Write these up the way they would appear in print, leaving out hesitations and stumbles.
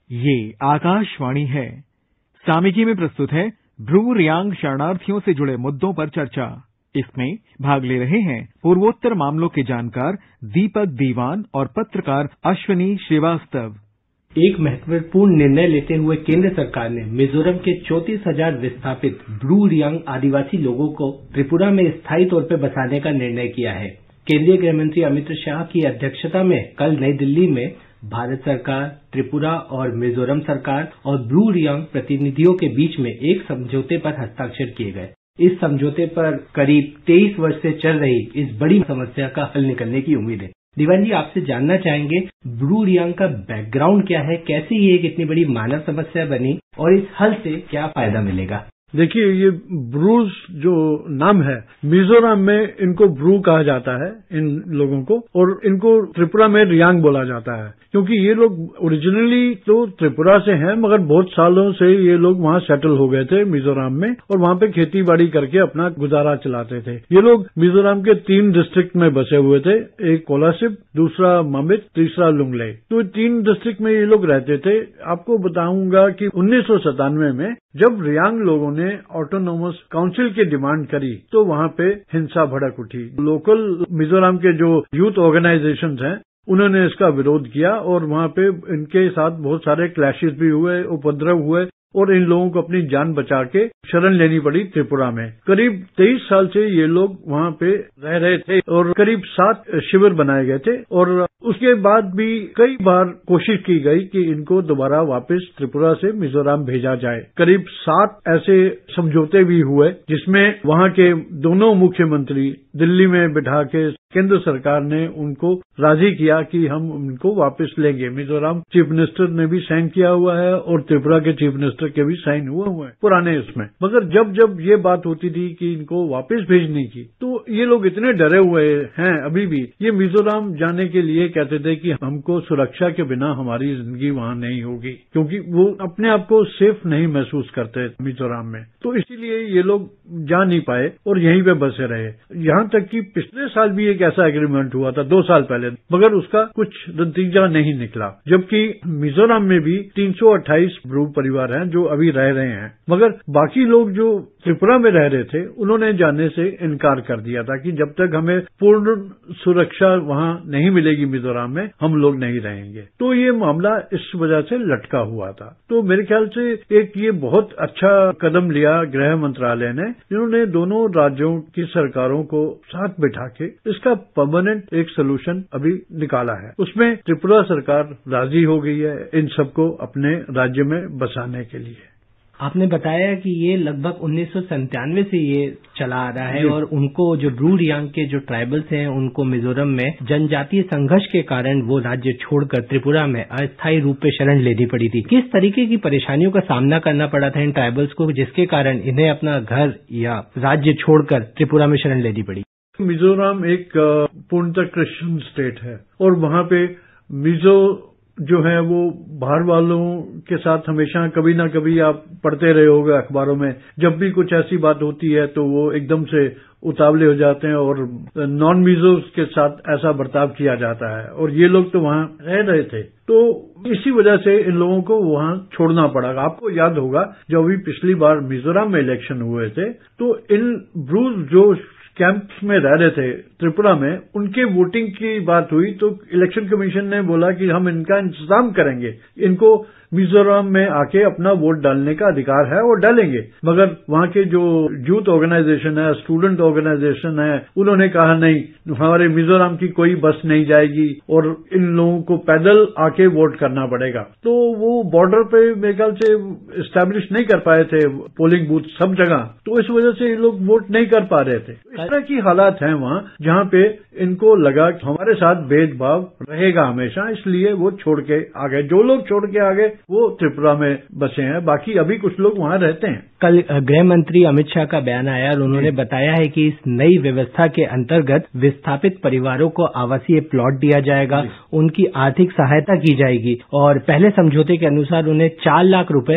ये आकाशवाणी है। सामीजी में प्रस्तुत है ब्रू रियांग शरणार्थियों से जुड़े मुद्दों पर चर्चा। इसमें भाग ले रहे हैं पूर्वोत्तर मामलों के जानकार दीपक दीवान और पत्रकार अश्विनी श्रीवास्तव। एक महत्वपूर्ण निर्णय लेते हुए केंद्र सरकार ने मिजोरम के 34,000 विस्थापित ब्रू रियांग आदिवासी लोगों को त्रिपुरा में स्थायी तौर पर बसाने का निर्णय किया है। केंद्रीय गृह मंत्री अमित शाह की अध्यक्षता में कल नई दिल्ली में भारत सरकार, त्रिपुरा और मिजोरम सरकार और ब्रू रियांग प्रतिनिधियों के बीच में एक समझौते पर हस्ताक्षर किए गए। इस समझौते पर करीब 23 वर्ष से चल रही इस बड़ी समस्या का हल निकलने की उम्मीद है। दीवान जी, आपसे जानना चाहेंगे ब्रू रियांग का बैकग्राउंड क्या है, कैसे ये एक इतनी बड़ी मानव समस्या बनी और इस हल से क्या फायदा मिलेगा? देखिए, ये ब्रूज जो नाम है, मिजोरम में इनको ब्रू कहा जाता है इन लोगों को, और इनको त्रिपुरा में रियांग बोला जाता है, क्योंकि ये लोग ओरिजिनली तो त्रिपुरा से हैं, मगर बहुत सालों से ये लोग वहां सेटल हो गए थे मिजोरम में, और वहां पे खेती बाड़ी करके अपना गुजारा चलाते थे। ये लोग मिजोरम के 3 डिस्ट्रिक्ट में बसे हुए थे, एक कोलासिब, दूसरा ममित, तीसरा लुंगले। तो 3 डिस्ट्रिक्ट में ये लोग रहते थे। आपको बताऊंगा कि 1997 में जब रियांग लोगों ने ऑटोनोमस काउंसिल की डिमांड करी तो वहां पे हिंसा भड़क उठी। लोकल मिजोरम के जो यूथ ऑर्गेनाइजेशंस हैं उन्होंने इसका विरोध किया और वहां पे इनके साथ बहुत सारे क्लैशेस भी हुए, उपद्रव हुए, और इन लोगों को अपनी जान बचा के शरण लेनी पड़ी त्रिपुरा में। करीब 23 साल से ये लोग वहां पे रह रहे थे और करीब 7 शिविर बनाए गए थे, और उसके बाद भी कई बार कोशिश की गई कि इनको दोबारा वापस त्रिपुरा से मिजोरम भेजा जाए। करीब 7 ऐसे समझौते भी हुए जिसमें वहां के दोनों मुख्यमंत्री दिल्ली में बिठा के केंद्र सरकार ने उनको राजी किया कि हम उनको वापस लेंगे। मिजोरम चीफ मिनिस्टर ने भी साइन किया हुआ है और त्रिपुरा के चीफ मिनिस्टर के भी साइन हुए हैं पुराने इसमें। मगर जब जब ये बात होती थी कि इनको वापस भेजने की, तो ये लोग इतने डरे हुए हैं अभी भी। ये मिजोरम जाने के लिए कहते थे कि हमको सुरक्षा के बिना हमारी जिंदगी वहां नहीं होगी, क्योंकि वो अपने आप को सेफ नहीं महसूस करते मिजोरम में। तो इसीलिए ये लोग जा नहीं पाए और यहीं पे बसे रहे। यहां तक कि पिछले साल भी एक ऐसा एग्रीमेंट हुआ था 2 साल पहले, मगर उसका कुछ नतीजा नहीं निकला। जबकि मिजोरम में भी 328 ब्रू परिवार हैं जो अभी रह रहे हैं, मगर बाकी लोग जो त्रिपुरा में रह रहे थे उन्होंने जाने से इनकार कर दिया था कि जब तक हमें पूर्ण सुरक्षा वहां नहीं मिलेगी मिजोरम में, हम लोग नहीं रहेंगे। तो ये मामला इस वजह से लटका हुआ था। तो मेरे ख्याल से एक ये बहुत अच्छा कदम लिया गृह मंत्रालय ने, जिन्होंने दोनों राज्यों की सरकारों को साथ बिठा के इसका परमानेंट एक सोल्यूशन अभी निकाला है। उसमें त्रिपुरा सरकार राजी हो गई है इन सबको अपने राज्य में बसाने के लिए। आपने बताया कि ये लगभग 1997 से ये चला आ रहा है, और उनको जो ब्रू रियांग के जो ट्राइबल्स हैं उनको मिजोरम में जनजातीय संघर्ष के कारण वो राज्य छोड़कर त्रिपुरा में अस्थायी रूप में शरण लेनी पड़ी थी। किस तरीके की परेशानियों का सामना करना पड़ा था इन ट्राइबल्स को, जिसके कारण इन्हें अपना घर या राज्य छोड़कर त्रिपुरा में शरण लेनी पड़ी? मिजोरम एक पूर्णतः क्रिश्चियन स्टेट है, और वहां पे मिजो जो है वो बाहर वालों के साथ हमेशा कभी ना कभी आप पढ़ते रहे होंगे अखबारों में, जब भी कुछ ऐसी बात होती है तो वो एकदम से उतावले हो जाते हैं और नॉन मिजोस के साथ ऐसा बर्ताव किया जाता है, और ये लोग तो वहां रह रहे थे। तो इसी वजह से इन लोगों को वहां छोड़ना पड़ा। आपको याद होगा जब अभी पिछली बार मिजोरम में इलेक्शन हुए थे तो इन ब्रूज जो कैंप्स में रह रहे थे त्रिपुरा में, उनके वोटिंग की बात हुई तो इलेक्शन कमीशन ने बोला कि हम इनका इंतजाम करेंगे, इनको मिजोरम में आके अपना वोट डालने का अधिकार है और डालेंगे। मगर वहां के जो यूथ ऑर्गेनाइजेशन है, स्टूडेंट ऑर्गेनाइजेशन है, उन्होंने कहा नहीं, हमारे मिजोरम की कोई बस नहीं जाएगी और इन लोगों को पैदल आके वोट करना पड़ेगा। तो वो बॉर्डर पे मेरे ख्याल से एस्टैब्लिश नहीं कर पाए थे पोलिंग बूथ सब जगह, तो इस वजह से ये लोग वोट नहीं कर पा रहे थे। इस तरह की हालात हैं वहां, जहां पे इनको लगा कि हमारे साथ भेदभाव रहेगा हमेशा, इसलिए वो छोड़ के आ गए। जो लोग छोड़ के आ गए वो त्रिपुरा में बसे हैं, बाकी अभी कुछ लोग वहां रहते हैं। कल गृह मंत्री अमित शाह का बयान आया और उन्होंने बताया है कि इस नई व्यवस्था के अंतर्गत विस्थापित परिवारों को आवासीय प्लॉट दिया जाएगा, उनकी आर्थिक सहायता की जाएगी, और पहले समझौते के अनुसार उन्हें 4 लाख रुपए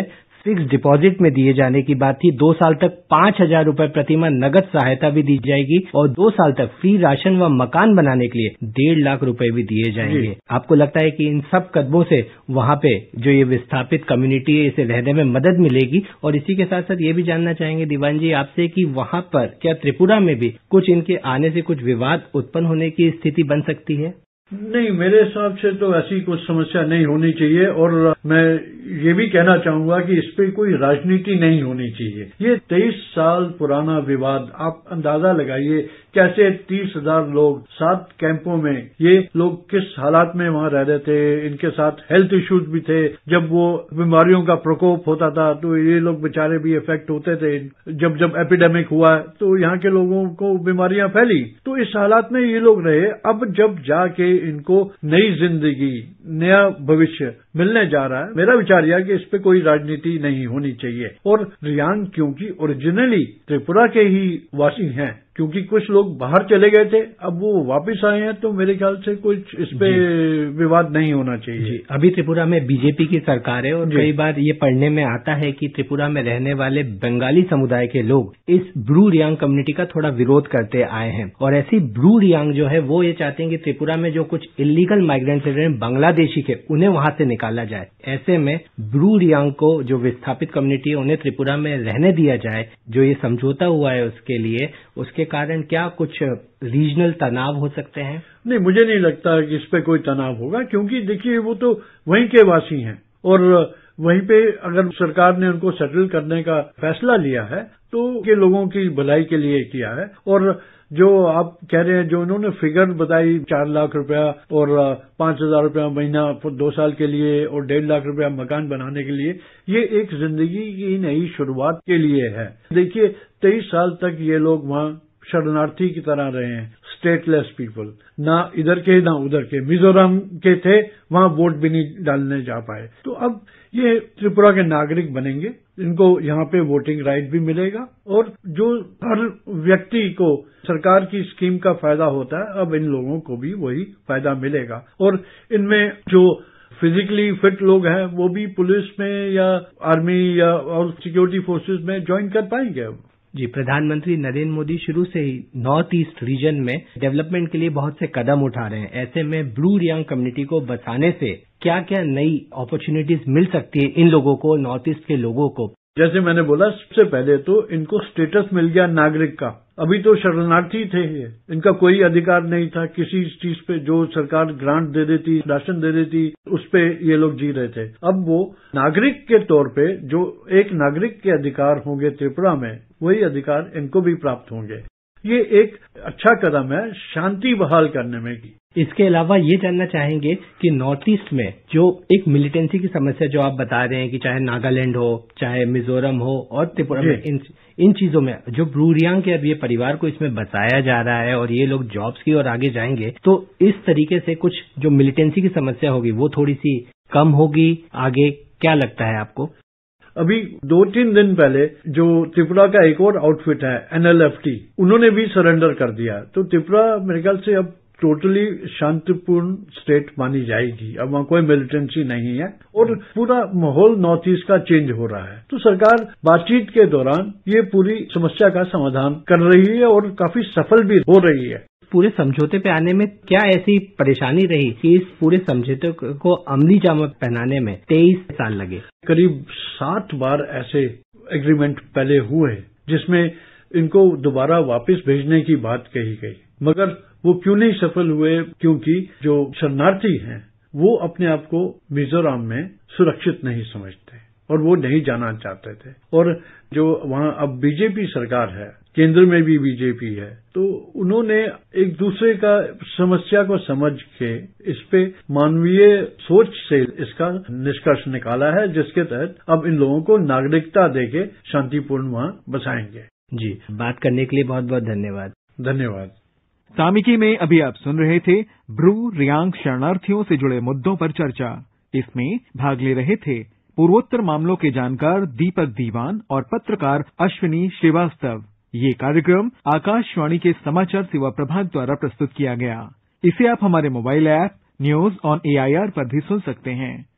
फिक्स डिपॉजिट में दिए जाने की बात थी। 2 साल तक 5,000 रुपए प्रतिमाह नगद सहायता भी दी जाएगी और 2 साल तक फ्री राशन व मकान बनाने के लिए 1.5 लाख रुपए भी दिए जाएंगे। आपको लगता है कि इन सब कदमों से वहां पे जो ये विस्थापित कम्युनिटी है इसे रहने में मदद मिलेगी? और इसी के साथ साथ ये भी जानना चाहेंगे दीवान जी आपसे कि वहां पर क्या त्रिपुरा में भी कुछ इनके आने से कुछ विवाद उत्पन्न होने की स्थिति बन सकती है? नहीं, मेरे हिसाब से तो ऐसी कुछ समस्या नहीं होनी चाहिए और मैं ये भी कहना चाहूंगा कि इस पे कोई राजनीति नहीं होनी चाहिए। ये 23 साल पुराना विवाद, आप अंदाजा लगाइए कैसे 30,000 लोग 7 कैंपों में, ये लोग किस हालात में वहां रह रहे थे, इनके साथ हेल्थ इश्यूज भी थे। जब वो बीमारियों का प्रकोप होता था तो ये लोग बेचारे भी इफेक्ट होते थे। जब एपिडेमिक हुआ तो यहाँ के लोगों को बीमारियां फैली, तो इस हालात में ये लोग रहे। अब जब जाके इनको नई जिंदगी, नया भविष्य मिलने जा रहा है, मेरा विचार यह कि इस पे कोई राजनीति नहीं होनी चाहिए। और रियांग क्योंकि ओरिजिनली त्रिपुरा के ही वासी हैं, क्योंकि कुछ लोग बाहर चले गए थे, अब वो वापस आए हैं, तो मेरे ख्याल से कुछ इस पे विवाद नहीं होना चाहिए। अभी त्रिपुरा में बीजेपी की सरकार है और कई बार ये पढ़ने में आता है कि त्रिपुरा में रहने वाले बंगाली समुदाय के लोग इस ब्रू रियांग कम्युनिटी का थोड़ा विरोध करते आए हैं और ऐसी ब्रू रियांग जो है वो ये चाहते हैं कि त्रिपुरा में जो कुछ इलीगल माइग्रेंट्स रहे बांग्लादेशी के, उन्हें वहां से निकाला जाए। ऐसे में ब्रू रियांग को जो विस्थापित कम्युनिटी है उन्हें त्रिपुरा में रहने दिया जाए। जो ये समझौता हुआ है उसके लिए, उसके कारण क्या कुछ रीजनल तनाव हो सकते हैं? नहीं, मुझे नहीं लगता कि इस पे कोई तनाव होगा, क्योंकि देखिए वो तो वहीं के वासी हैं और वहीं पे अगर सरकार ने उनको सेटल करने का फैसला लिया है तो के लोगों की भलाई के लिए किया है। और जो आप कह रहे हैं, जो उन्होंने फिगर बताई 4 लाख रुपया और 5,000 रुपया महीना 2 साल के लिए और 1.5 लाख रुपया मकान बनाने के लिए, ये एक जिंदगी की नई शुरुआत के लिए है। देखिए 23 साल तक ये लोग वहां शरणार्थी की तरह रहे हैं, स्टेटलेस पीपल, ना इधर के ना उधर के। मिजोरम के थे, वहां वोट भी नहीं डालने जा पाए, तो अब ये त्रिपुरा के नागरिक बनेंगे, इनको यहाँ पे वोटिंग राइट भी मिलेगा और जो हर व्यक्ति को सरकार की स्कीम का फायदा होता है, अब इन लोगों को भी वही फायदा मिलेगा। और इनमें जो फिजिकली फिट लोग हैं वो भी पुलिस में या आर्मी या और सिक्योरिटी फोर्सेस में ज्वाइन कर पाएंगे। जी, प्रधानमंत्री नरेंद्र मोदी शुरू से ही नॉर्थ ईस्ट रीजन में डेवलपमेंट के लिए बहुत से कदम उठा रहे हैं। ऐसे में ब्रू रियांग कम्युनिटी को बसाने से क्या क्या नई अपॉर्चुनिटीज मिल सकती है इन लोगों को, नॉर्थ ईस्ट के लोगों को? जैसे मैंने बोला, सबसे पहले तो इनको स्टेटस मिल गया नागरिक का। अभी तो शरणार्थी थे, इनका कोई अधिकार नहीं था किसी चीज पे। जो सरकार ग्रांट दे देती, राशन दे देती, उस पे ये लोग जी रहे थे। अब वो नागरिक के तौर पे जो एक नागरिक के अधिकार होंगे त्रिपुरा में, वही अधिकार इनको भी प्राप्त होंगे। ये एक अच्छा कदम है शांति बहाल करने में की। इसके अलावा ये जानना चाहेंगे कि नॉर्थ ईस्ट में जो एक मिलिटेंसी की समस्या जो आप बता रहे हैं कि चाहे नागालैंड हो, चाहे मिजोरम हो और त्रिपुरा में, इन चीजों में जो ब्रू रियांग के अब ये परिवार को इसमें बसाया जा रहा है और ये लोग जॉब्स की और आगे जाएंगे, तो इस तरीके से कुछ जो मिलिटेंसी की समस्या होगी वो थोड़ी सी कम होगी आगे, क्या लगता है आपको? अभी 2-3 दिन पहले जो त्रिपुरा का एक और आउटफिट है NLFT, उन्होंने भी सरेंडर कर दिया। तो त्रिपुरा मेरे ख्याल से अब टोटली शांतिपूर्ण स्टेट मानी जाएगी। अब वहां कोई मिलिटेंसी नहीं है और पूरा माहौल नॉर्थ ईस्ट का चेंज हो रहा है। तो सरकार बातचीत के दौरान ये पूरी समस्या का समाधान कर रही है और काफी सफल भी हो रही है। पूरे समझौते पे आने में क्या ऐसी परेशानी रही कि इस पूरे समझौते को अमली जामा पहनाने में 23 साल लगे? करीब 7 बार ऐसे एग्रीमेंट पहले हुए जिसमें इनको दोबारा वापस भेजने की बात कही गई, मगर वो क्यों नहीं सफल हुए? क्योंकि जो शरणार्थी हैं वो अपने आप को मिजोरम में सुरक्षित नहीं समझते और वो नहीं जाना चाहते थे। और जो वहां अब बीजेपी सरकार है, केंद्र में भी बीजेपी है, तो उन्होंने एक दूसरे का समस्या को समझ के इस पे मानवीय सोच से इसका निष्कर्ष निकाला है, जिसके तहत अब इन लोगों को नागरिकता देके शांतिपूर्ण वहां बसाएंगे। जी, बात करने के लिए बहुत बहुत धन्यवाद। धन्यवाद। सामिकी में अभी आप सुन रहे थे ब्रू रियांग शरणार्थियों से जुड़े मुद्दों पर चर्चा। इसमें भाग ले रहे थे पूर्वोत्तर मामलों के जानकार दीपक दीवान और पत्रकार अश्विनी श्रीवास्तव। ये कार्यक्रम आकाशवाणी के समाचार सेवा प्रभाग द्वारा प्रस्तुत किया गया। इसे आप हमारे mobile app news on AIR पर भी सुन सकते हैं।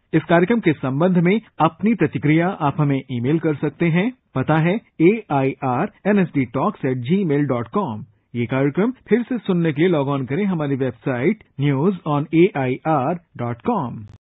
इस कार्यक्रम के संबंध में अपनी प्रतिक्रिया आप हमें ईमेल कर सकते हैं। पता है airnsdtalks@gmail.com। ये कार्यक्रम फिर से सुनने के लिए लॉग ऑन करें हमारी वेबसाइट newsonair.com।